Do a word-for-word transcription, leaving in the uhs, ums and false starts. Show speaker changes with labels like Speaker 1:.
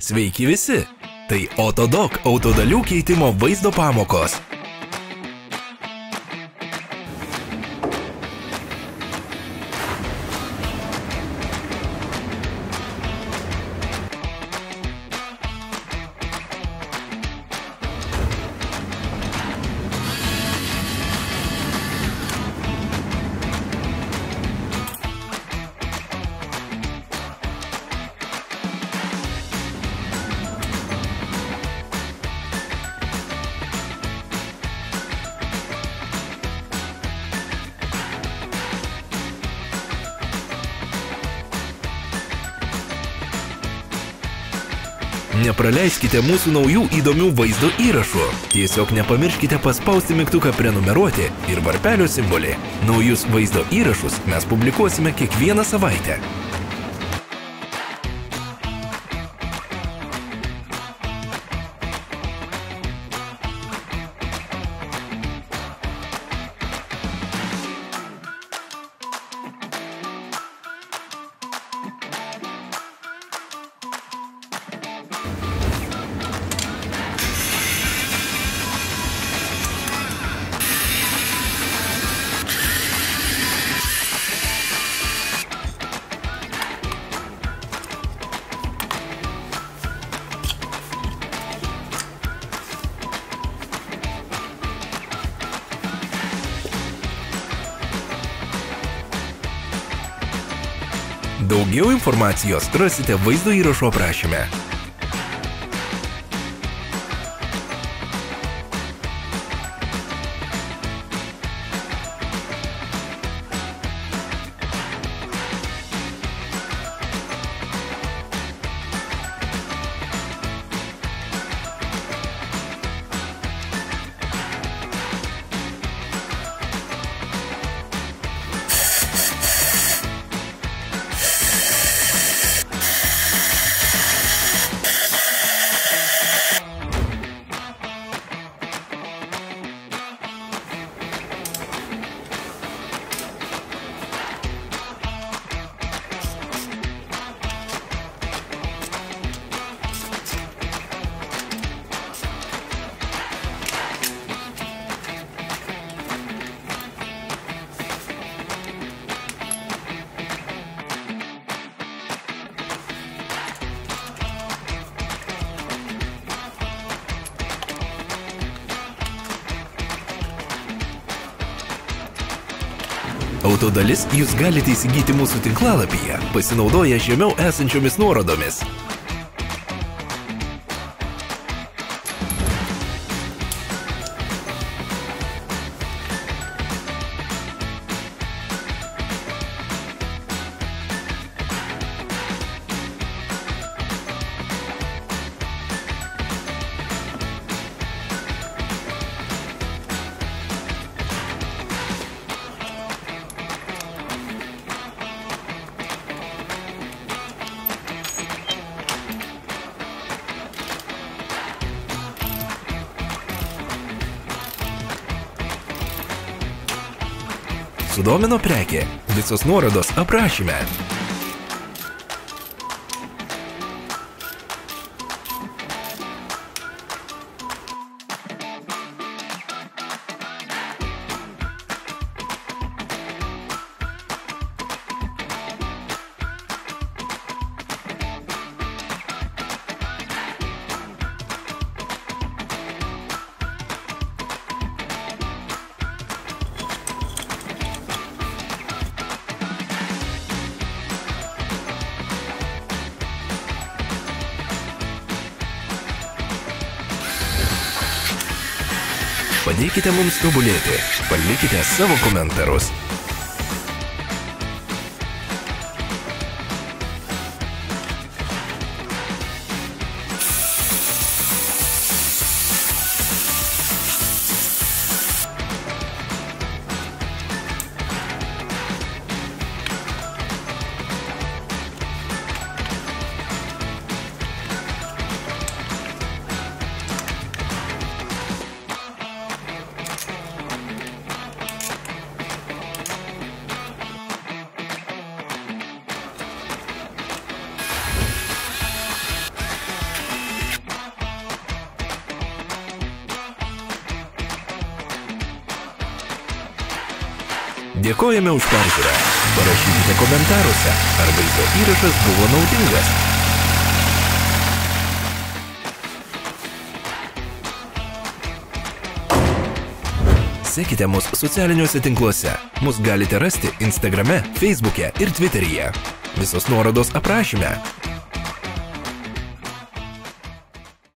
Speaker 1: Sveiki visi! Tai Autodoc autodalių keitimo vaizdo pamokos. Nepraleiskite mūsų naujų įdomių vaizdo įrašų. Tiesiog nepamirškite paspausti mygtuką prenumeruoti ir varpelio simbolį. Naujus vaizdo įrašus mes publikuosime kiekvieną savaitę. Daugiau informacijos rasite vaizdo įrašo aprašyme. Autodalis jūs galite įsigyti mūsų tinklalapyje, pasinaudoję žemiau esančiomis nuorodomis. Sudomino prekė. Visos nuorodos aprašyme. Padėkite mums tobulėti, palikite savo komentarus. Dėkojame už peržiūrą. Parašykite komentaruose, ar vaizdo įrašas buvo naudingas. Sekite mus socialiniuose tinkluose. Mus galite rasti Instagrame, Facebook'e ir Twitter'yje. Visos nuorodos aprašyme.